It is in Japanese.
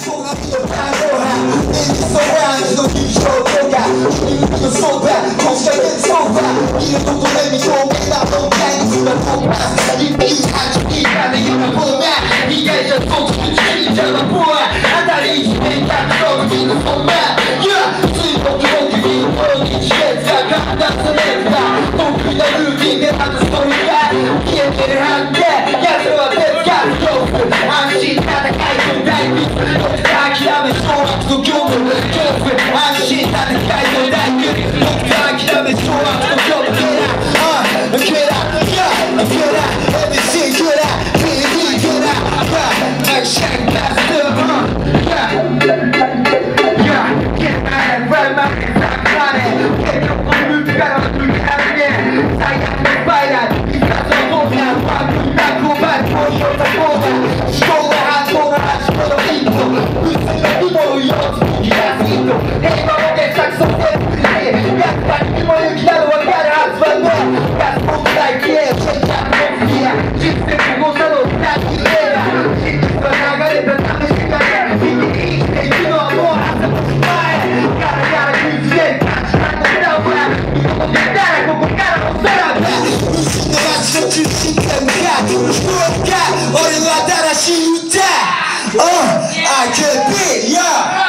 そうな日のパンドラ演じそうな味の劇場とか君のそうだ今回でそうだ見ることで認めた問題に今飛ばす一気8気がね今ボーナー被害者そうつくちぎっちゃうボーナー当たり一面が黒くのそんな水木木金土日月が簡単されるか得意なルーティンでまたストーリーが消えてるはずで奴らは別が恐怖安心戦いと大ピース諦め掌握と業務恐怖安心戦いと大ピース諦め掌握と業務Get up, get up, everything get up, baby get up, action faster, get mad and run my stop running, get up on the roof, gotta do it again, I got the fighter, he's got some more now, one two back, go back, push your shoulder, shoulder, shoulder, people, who's in the people, you're spooky ass people, hey, mama, get stuck so dead, got back, you want to get out, I got a house right there, got smoke like yeah, shake that monkey, just think you go to the back, yeah, shit, but I got it, but I'm just gonna get it, you know I'm more, I'm the fire, gotta use it, I'm the hell, man, you know get that, go gotta go set up, 무슨 내 마지막 주식감가, 누가, 어린 와다라 시우다, I could be, yeah.